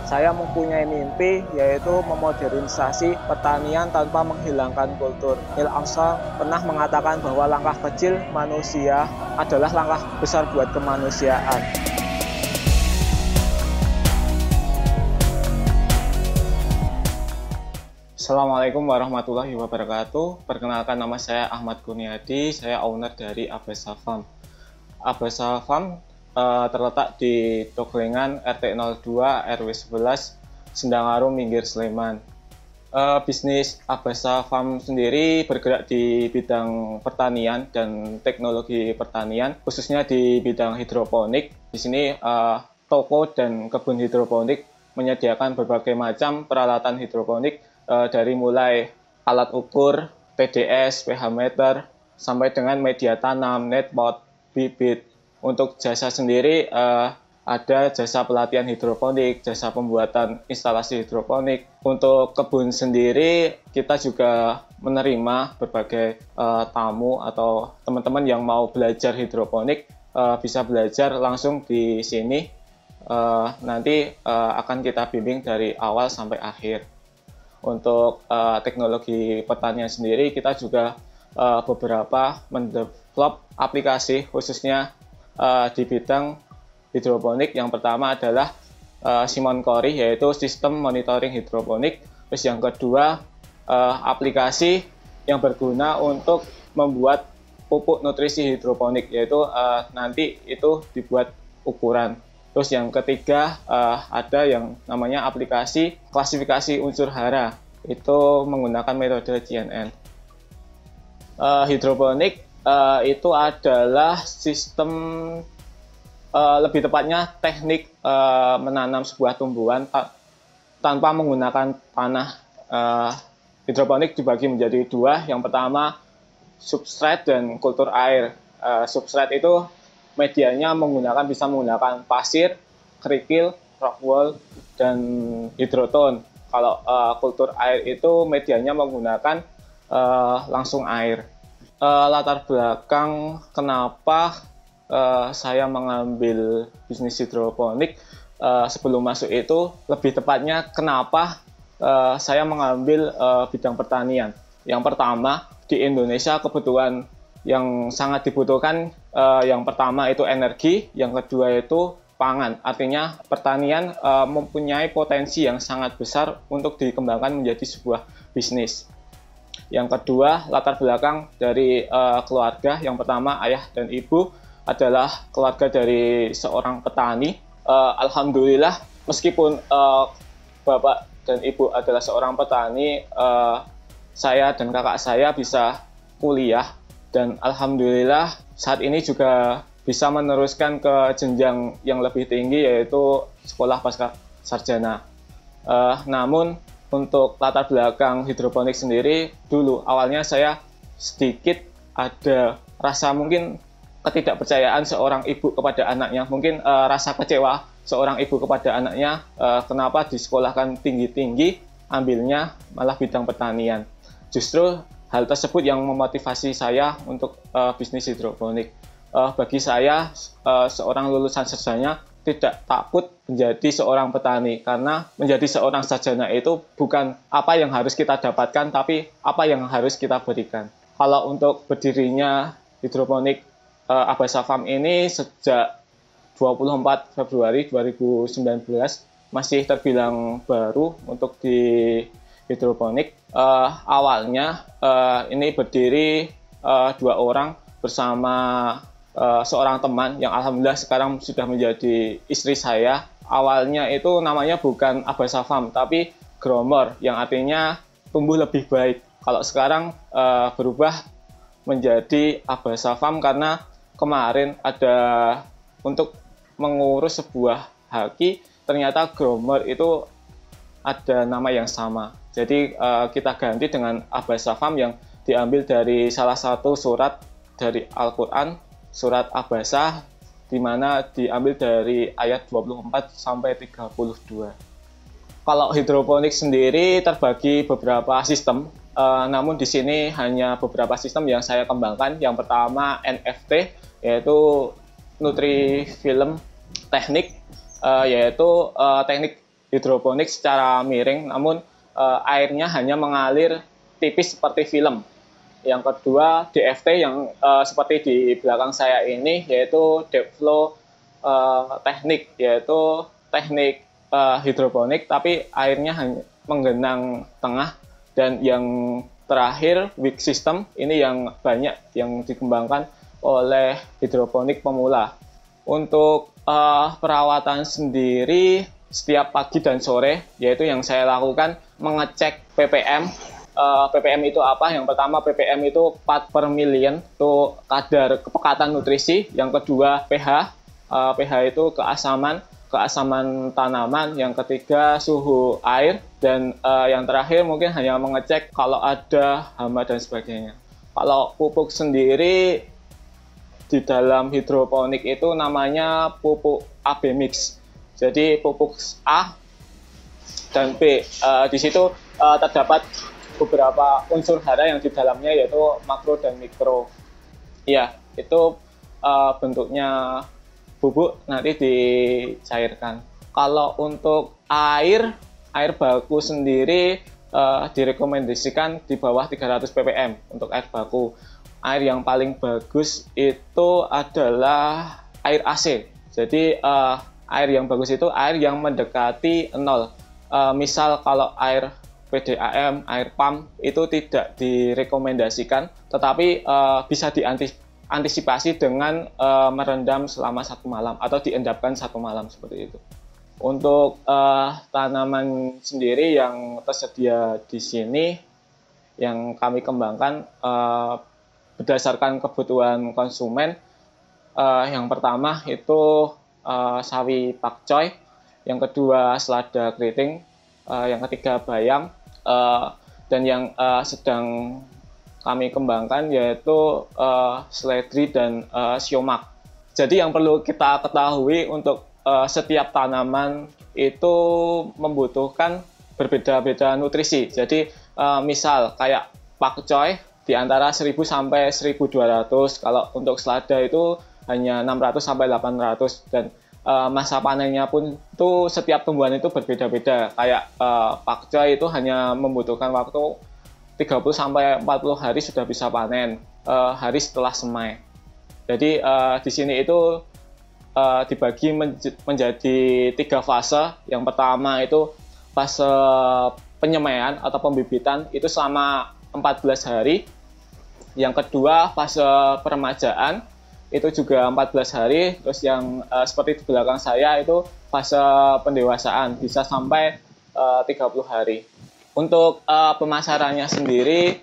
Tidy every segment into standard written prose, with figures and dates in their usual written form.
Saya mempunyai mimpi yaitu memodernisasi pertanian tanpa menghilangkan kultur. Neil Armstrong pernah mengatakan bahwa langkah kecil manusia adalah langkah besar buat kemanusiaan. Assalamualaikum warahmatullahi wabarakatuh. Perkenalkan, nama saya Ahmad Kurniadi, saya owner dari Abasa Farm. Abasa Farm terletak di Toglengan RT 02 RW 11 Sendangaru, Minggir, Sleman. Bisnis Abasa Farm sendiri bergerak di bidang pertanian dan teknologi pertanian, khususnya di bidang hidroponik. Di sini toko dan kebun hidroponik menyediakan berbagai macam peralatan hidroponik, dari mulai alat ukur, TDS, pH meter, sampai dengan media tanam, netpot, bibit. Untuk jasa sendiri ada jasa pelatihan hidroponik, jasa pembuatan instalasi hidroponik. Untuk kebun sendiri kita juga menerima berbagai tamu atau teman-teman yang mau belajar hidroponik, bisa belajar langsung di sini. Nanti akan kita bimbing dari awal sampai akhir. Untuk teknologi pertanian sendiri, kita juga beberapa mendevelop aplikasi khususnya di bidang hidroponik. Yang pertama adalah Simon Cori, yaitu sistem monitoring hidroponik. Terus yang kedua, aplikasi yang berguna untuk membuat pupuk nutrisi hidroponik, yaitu nanti itu dibuat ukuran. Terus yang ketiga, ada yang namanya aplikasi klasifikasi unsur hara, itu menggunakan metode CNN. Hidroponik itu adalah sistem, lebih tepatnya teknik menanam sebuah tumbuhan tanpa menggunakan tanah. Hidroponik dibagi menjadi dua. Yang pertama, substrat dan kultur air. Substrat itu medianya bisa menggunakan pasir, kerikil, rock wool, dan hidroton. Kalau kultur air itu medianya menggunakan langsung air. Latar belakang kenapa saya mengambil bisnis hidroponik, sebelum masuk itu, lebih tepatnya kenapa saya mengambil bidang pertanian. Yang pertama, di Indonesia kebutuhan yang sangat dibutuhkan, yang pertama itu energi, yang kedua itu pangan. Artinya pertanian mempunyai potensi yang sangat besar untuk dikembangkan menjadi sebuah bisnis. Yang kedua, latar belakang dari keluarga. Yang pertama, ayah dan ibu adalah keluarga dari seorang petani. Alhamdulillah, meskipun bapak dan ibu adalah seorang petani, saya dan kakak saya bisa kuliah. Dan alhamdulillah saat ini juga bisa meneruskan ke jenjang yang lebih tinggi, yaitu sekolah pasca sarjana. Namun untuk latar belakang hidroponik sendiri, dulu awalnya saya sedikit ada rasa mungkin ketidakpercayaan seorang ibu kepada anaknya. Mungkin rasa kecewa seorang ibu kepada anaknya, kenapa disekolahkan tinggi-tinggi, ambilnya malah bidang pertanian. Justru hal tersebut yang memotivasi saya untuk bisnis hidroponik. Bagi saya, seorang lulusan sarjana tidak takut menjadi seorang petani, karena menjadi seorang sarjana itu bukan apa yang harus kita dapatkan, tapi apa yang harus kita berikan. Kalau untuk berdirinya hidroponik Abasa Farm ini sejak 24 Februari 2019, masih terbilang baru untuk di hidroponik. Awalnya ini berdiri 2 orang bersama seorang teman yang alhamdulillah sekarang sudah menjadi istri saya. Awalnya itu namanya bukan Abasa Farm, tapi Gromor, yang artinya tumbuh lebih baik. Kalau sekarang berubah menjadi Abasa Farm karena kemarin ada untuk mengurus sebuah haki, ternyata Gromor itu ada nama yang sama. Jadi kita ganti dengan Abasa Farm yang diambil dari salah satu surat dari Al-Quran, surat Abasa, di mana diambil dari ayat 24 sampai 32. Kalau hidroponik sendiri terbagi beberapa sistem, namun di sini hanya beberapa sistem yang saya kembangkan. Yang pertama NFT, yaitu Nutrifilm Teknik, yaitu teknik hidroponik secara miring, namun airnya hanya mengalir tipis seperti film. Yang kedua, DFT yang seperti di belakang saya ini, yaitu depth flow teknik, yaitu teknik hidroponik, tapi airnya hanya menggenang tengah. Dan yang terakhir, weak system, ini yang banyak yang dikembangkan oleh hidroponik pemula. Untuk perawatan sendiri, setiap pagi dan sore, yaitu yang saya lakukan mengecek ppm. ppm itu apa? Yang pertama, ppm itu part per million, itu kadar kepekatan nutrisi. Yang kedua, pH. pH itu keasaman tanaman. Yang ketiga, suhu air. Dan yang terakhir mungkin hanya mengecek kalau ada hama dan sebagainya. Kalau pupuk sendiri di dalam hidroponik itu namanya pupuk AB mix. Jadi pupuk A dan B. Di situ terdapat beberapa unsur hara yang di dalamnya, yaitu makro dan mikro. Ya, itu bentuknya bubuk nanti dicairkan. Kalau untuk air baku sendiri direkomendasikan di bawah 300 ppm untuk air baku. Air yang paling bagus itu adalah air AC. Jadi air yang bagus itu air yang mendekati 0. Misal kalau air PDAM, air PAM itu tidak direkomendasikan, tetapi bisa diantisipasi dengan merendam selama 1 malam atau diendapkan 1 malam seperti itu. Untuk tanaman sendiri yang tersedia di sini, yang kami kembangkan berdasarkan kebutuhan konsumen. Yang pertama itu sawi pakcoy, yang kedua selada keriting, yang ketiga bayam, dan yang sedang kami kembangkan yaitu seledri dan siomak. Jadi yang perlu kita ketahui untuk setiap tanaman itu membutuhkan berbeda-beda nutrisi. Jadi misal kayak pakcoy di antara 1000 sampai 1200, kalau untuk selada itu hanya 600 sampai 800, dan masa panennya pun itu setiap tumbuhan itu berbeda-beda. Kayak pakcoy itu hanya membutuhkan waktu 30 sampai 40 hari sudah bisa panen, hari setelah semai. Jadi di sini itu dibagi menjadi 3 fase. Yang pertama itu fase penyemaian atau pembibitan, itu selama 14 hari. Yang kedua, fase peremajaan, itu juga 14 hari. Terus yang seperti di belakang saya itu fase pendewasaan, bisa sampai 30 hari. Untuk pemasarannya sendiri,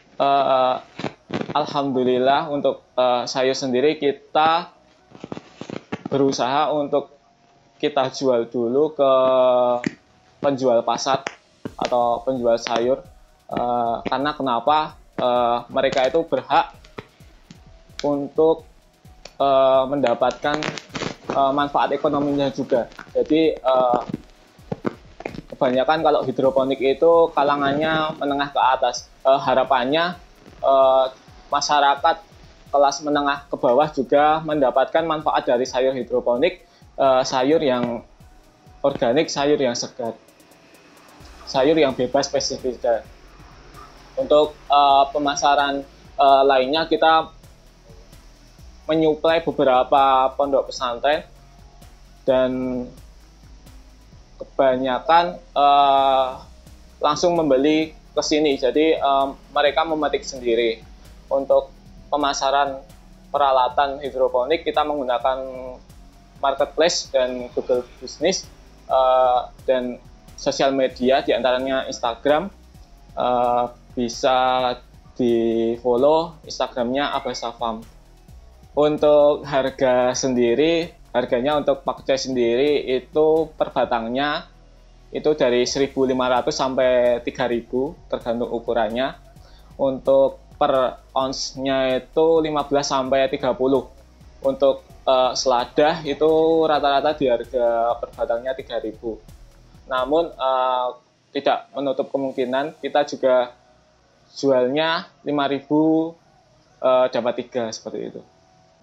alhamdulillah untuk sayur sendiri kita berusaha untuk kita jual dulu ke penjual pasar atau penjual sayur. Karena kenapa? Mereka itu berhak untuk mendapatkan manfaat ekonominya juga. Jadi kebanyakan kalau hidroponik itu kalangannya menengah ke atas. Harapannya masyarakat kelas menengah ke bawah juga mendapatkan manfaat dari sayur hidroponik, sayur yang organik, sayur yang segar, sayur yang bebas pestisida. Untuk pemasaran lainnya, kita menyuplai beberapa pondok pesantren dan kebanyakan langsung membeli ke sini. Jadi mereka memetik sendiri. Untuk pemasaran peralatan hidroponik, kita menggunakan marketplace dan Google Business dan sosial media, diantaranya Instagram. Bisa di follow Instagramnya Abasa Farm. Untuk harga sendiri, harganya untuk pakcoy sendiri itu per batangnya itu dari 1.500 sampai 3.000 tergantung ukurannya. Untuk per ounce-nya itu 15 sampai 30. Untuk selada itu rata-rata di harga per batangnya 3.000. Namun tidak menutup kemungkinan kita juga jualnya 5.000 dapat 3 seperti itu.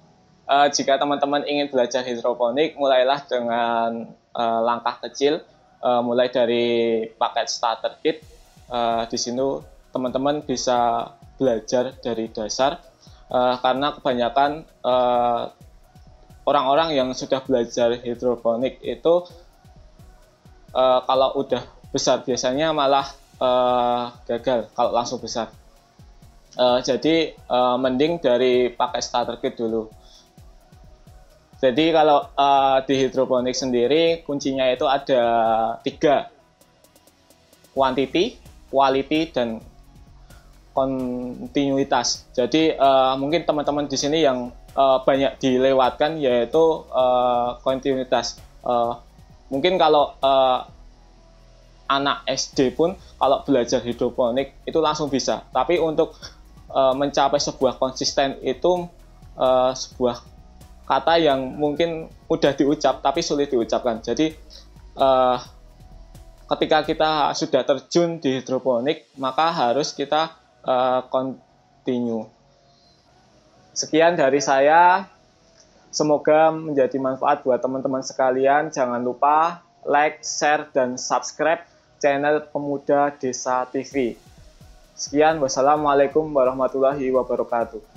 Jika teman-teman ingin belajar hidroponik, mulailah dengan langkah kecil. mulai dari paket starter kit. Di sini teman-teman bisa belajar dari dasar, karena kebanyakan orang-orang yang sudah belajar hidroponik itu kalau udah besar biasanya malah gagal kalau langsung besar. Jadi mending dari pakai starter kit dulu. Jadi kalau di hidroponik sendiri kuncinya itu ada 3, quantity, quality, dan kontinuitas. Jadi mungkin teman-teman di sini yang banyak dilewatkan yaitu kontinuitas. Mungkin kalau anak SD pun kalau belajar hidroponik itu langsung bisa. Tapi untuk mencapai sebuah konsisten itu sebuah kata yang mungkin mudah diucap tapi sulit diucapkan. Jadi ketika kita sudah terjun di hidroponik, maka harus kita continue. Sekian dari saya. Semoga menjadi manfaat buat teman-teman sekalian. Jangan lupa like, share, dan subscribe channel Pemuda Desa TV. Sekian, wassalamualaikum warahmatullahi wabarakatuh.